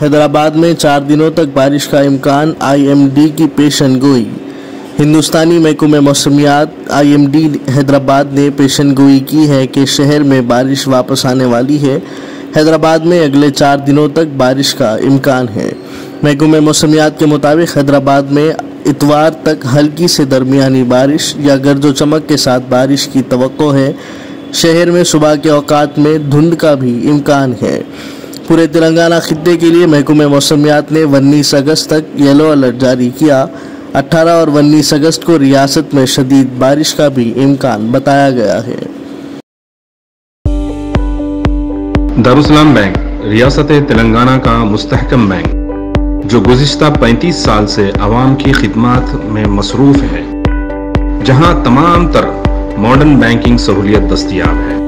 हैदराबाद में 4 दिनों तक बारिश का इम्कान, IMD की पेशन गोई। हिंदुस्तानी महकमे मौसमियात IMD हैदराबाद ने पेशन गोई की है कि शहर में बारिश वापस आने वाली है। हैदराबाद में अगले 4 दिनों तक बारिश का इम्कान है। महकमे मौसमियात के मुताबिक हैदराबाद में इतवार तक हल्की से दरमियानी बारिश या गरजो चमक के साथ बारिश की तवक्को है। शहर में सुबह के औकात में धुंध का भी इम्कान है। पूरे तेलंगाना खित्ते के लिए महकमे मौसमियात ने 19 अगस्त तक येलो अलर्ट जारी किया। 18 और 19 अगस्त को रियासत में शदीद बारिश का भी इम्कान बताया गया है। दारुसलाम बैंक रियासत तेलंगाना का मुस्तहकम बैंक जो गुज़िश्ता 35 साल से आवाम की खिदमत में मसरूफ़ है, जहां तमाम तर मॉडर्न बैंकिंग सहूलियत दस्तयाब है।